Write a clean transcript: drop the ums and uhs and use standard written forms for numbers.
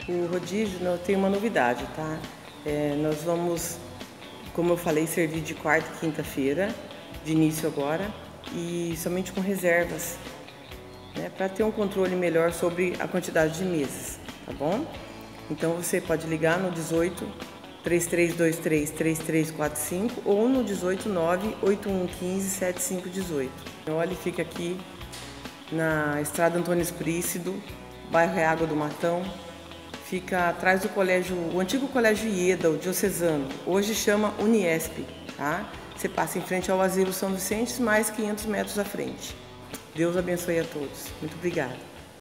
O rodízio tem uma novidade, tá? Nós vamos, como eu falei, servir de quarta e quinta-feira, de início agora, e somente com reservas, né? Para ter um controle melhor sobre a quantidade de mesas, tá bom? Então você pode ligar no 18 3323 3345 ou no 189 8115 7518. O Oli fica aqui na Estrada Antônio Explícito, bairro Água do Matão. Fica atrás do colégio, o antigo colégio Ieda, o diocesano, hoje chama Uniesp, tá? Você passa em frente ao Asilo São Vicente, mais 500 metros à frente. Deus abençoe a todos. Muito obrigada.